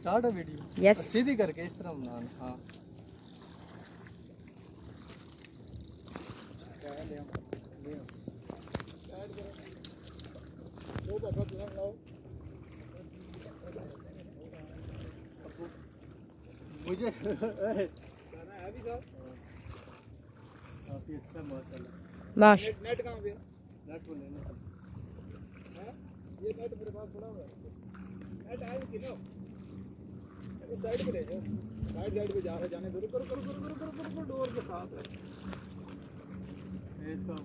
Start है video. Yes सीधी करके इस तरह बनाना। हाँ मुझे काफी अच्छा माशाल्लाह। नेट कहाँ पे? नेट को लेना है। ये नेट मेरे पास पड़ा हुआ है। नेट आए कि ना इस साइड पे ले जाओ। साइड पे जा रहा जाने दो। करो डोर के साथ है ये सब।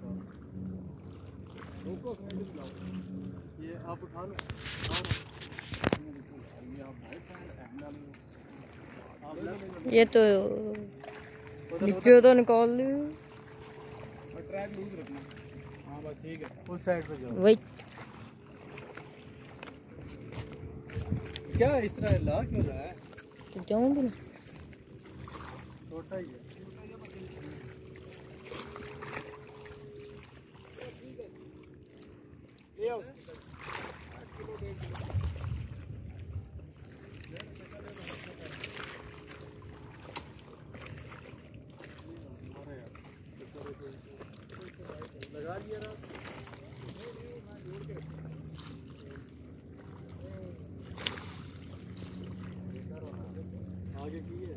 रुको साइड पे लाओ। ये आप उठा लो। ये तो नीचे तो निकाल ली। ट्रैक लूज रखना। हाँ बस ठीक है। उस साइड पे जाओ। वही क्या इस तरह ला क्यों रहा है? तो जाऊंगी ना। छोटा ही है। ले आओ। लगा दिया ना। आगे की है।